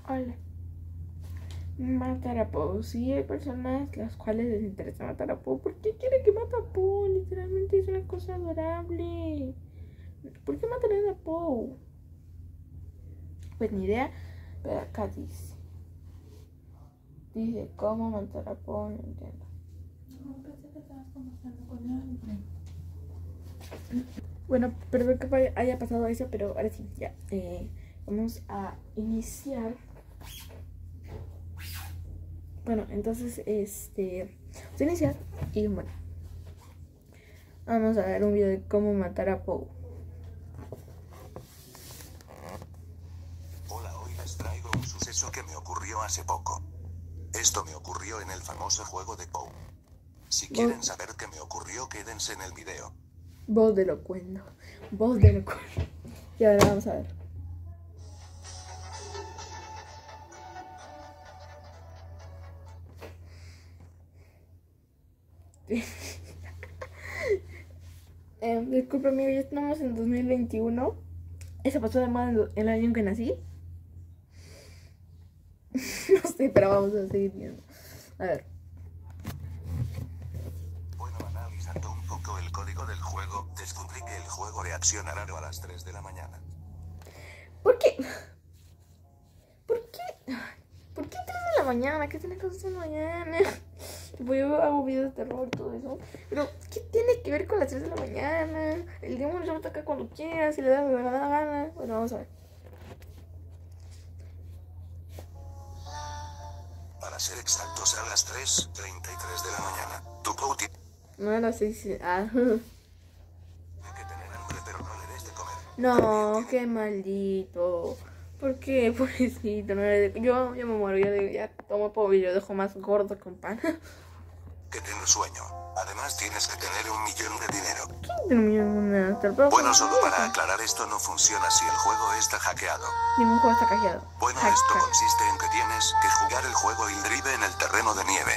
Hola. Matar a Poe. Sí, hay personas las cuales les interesa matar a Poe. ¿Por qué quiere que mate a Poe? Literalmente es una cosa adorable. ¿Por qué matarían a Poe? Pues ni idea. Pero acá dice. Dice, ¿cómo matar a Poe? No entiendo. No, pensé que estabas conversando con alguien. Bueno, perdón que haya pasado eso, pero ahora sí, ya. Vamos a iniciar. Bueno, entonces, vamos a iniciar. Y bueno, vamos a ver un video de cómo matar a Poe. Hola, hoy les traigo un suceso que me ocurrió hace poco. Esto me ocurrió en el famoso juego de Poe. Si quieren saber qué me ocurrió, quédense en el video. Voz de locuendo. Voz de locuendo. Y ahora vamos a ver. Disculpa, amigo, ya estamos en 2021. Eso pasó de moda el año en que nací. No sé, pero vamos a seguir viendo. A ver. Bueno, analizando un poco el código del juego, descubrí que el juego reacciona raro a las 3 de la mañana. ¿Por qué? ¿Por qué? ¿Por qué 3 de la mañana? ¿Qué tiene que hacer en la mañana? Tipo, yo hago videos de terror y todo eso. Pero, ¿qué tiene que ver con las 3 de la mañana? El demonio se va a atacar cuando quiera, si le da la gana. Bueno, vamos a ver. Para ser exactos, a las 3:33 de la mañana. Tu Poe tiene No era 6. Ah. que tener hambre, pero no le des de comer. No, qué maldito. ¿Por qué, pobrecito? No le yo me muero, ya tomo Poe y lo dejo más gordo con pan. Que tener sueño. Además, tienes que tener $1 millón de dinero. Bueno, Solo para aclarar, esto no funciona si el juego está hackeado. Ningún juego está hackeado. Bueno, esto consiste en que tienes que jugar el juego Indrive en el terreno de nieve.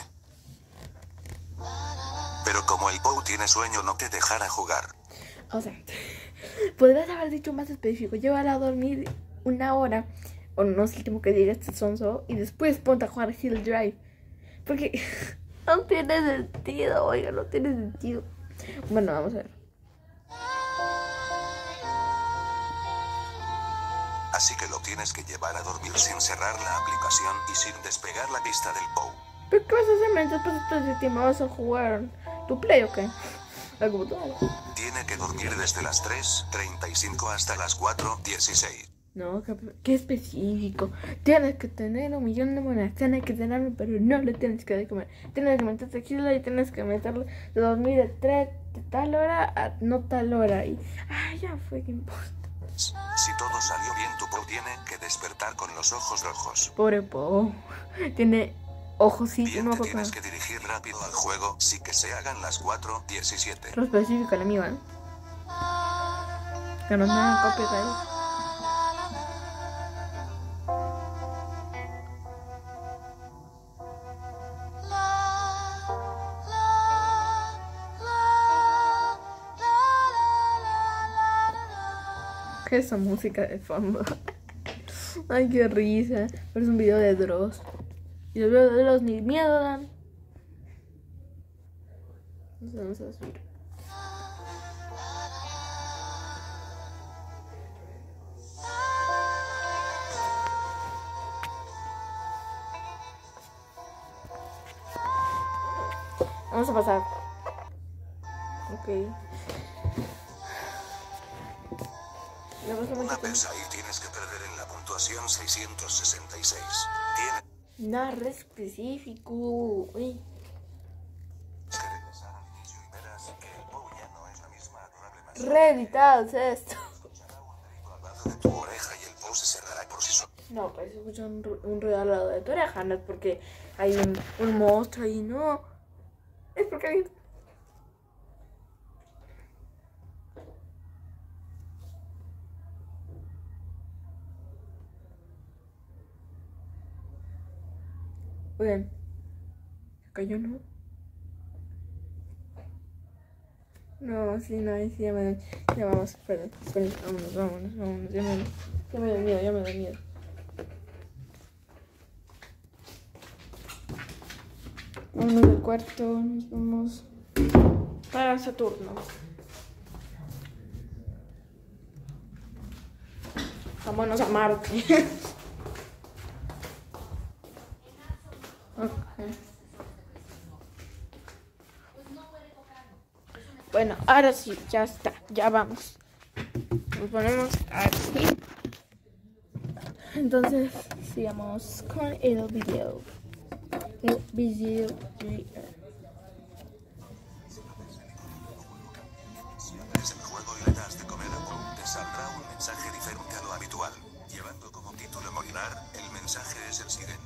Pero como el Poe tiene sueño, no te dejará jugar. O sea, podrías haber dicho más específico. Llévala a dormir 1 hora. O no sé el tiempo que diga este sonso. Y después ponte a jugar Hill Drive. Porque no tiene sentido, oiga, no tiene sentido. Bueno, vamos a ver. Así que lo tienes que llevar a dormir sin cerrar la aplicación y sin despegar la vista del Poe. ¿Pero qué vas a hacer mientras pasas todo ese tiempo? ¿Vas a jugar tu play o qué? La computadora. Tiene que dormir desde las 3:35 hasta las 4:16. No, qué específico. Tienes que tener 1 millón de monedas. Tienes que tenerlo, pero no le tienes que dar de comer. Tienes que meterte aquí y tienes que meterlo de dormir de tal hora a no tal hora. Y ya fue, que importa. Si todo salió bien, tu Poe tiene que despertar con los ojos rojos. Pobre Poe. Tiene ojos, sí. Bien, No te tienes que dirigir rápido al juego, sí que se hagan las 4:17. Lo específico el amigo, ¿eh? Que no me hagan copyright. ¿Qué es esa música de fondo? Ay, qué risa. Pero es un video de Dross. Y los videos de Dross ni miedo dan. No sé, vamos a subir. Vamos a pasar. Ok. Una vez ahí tienes que perder en la puntuación 666. Tiene Nada específico. Uy. que regresar al inicio y verás que el Poe ya no es la misma adorable mascota. Reeditados esto. Escuchará un grito al lado de tu oreja y el Poe se cerrará por sí solo. No, parece escuchar un ruido al lado de tu oreja. No es porque hay un monstruo ahí, no. Es porque hay... Oigan, acá yo no. No, sí, no, sí, ya vamos, perdón, vámonos, ya me da miedo. Vámonos del cuarto. Nos vamos para Saturno. Vámonos a Marte. Okay. Bueno, ahora sí, ya está, ya vamos. Nos ponemos aquí. Entonces, sigamos con el video. Si abres el juego y le das de comer a Poe, te saldrá un mensaje diferente a lo habitual, llevando como título Molinar. El mensaje es el siguiente.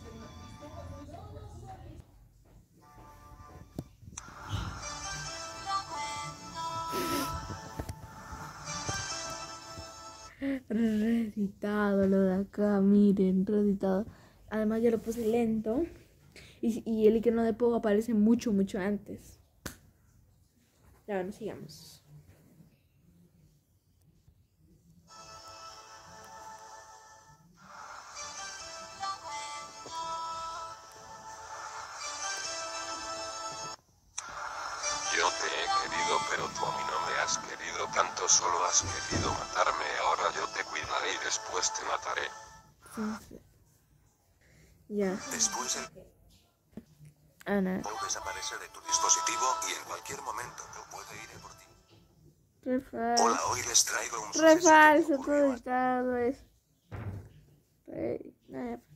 Reeditado lo de acá, miren, reeditado. Además ya lo puse lento. Y el icono de Poe aparece mucho antes. Ya bueno, sigamos. Yo te he querido, pero tú a mí no me has querido tanto, solo has querido matarme. Ahora yo te cuidaré y después te mataré. Sí. Ya. Después el Ana. Poe desaparece de tu dispositivo y en cualquier momento Poe puede ir a por ti. Re falso. Hola, hoy les traigo un Re suceso que me falso, ocurrió todo editado es. Nada.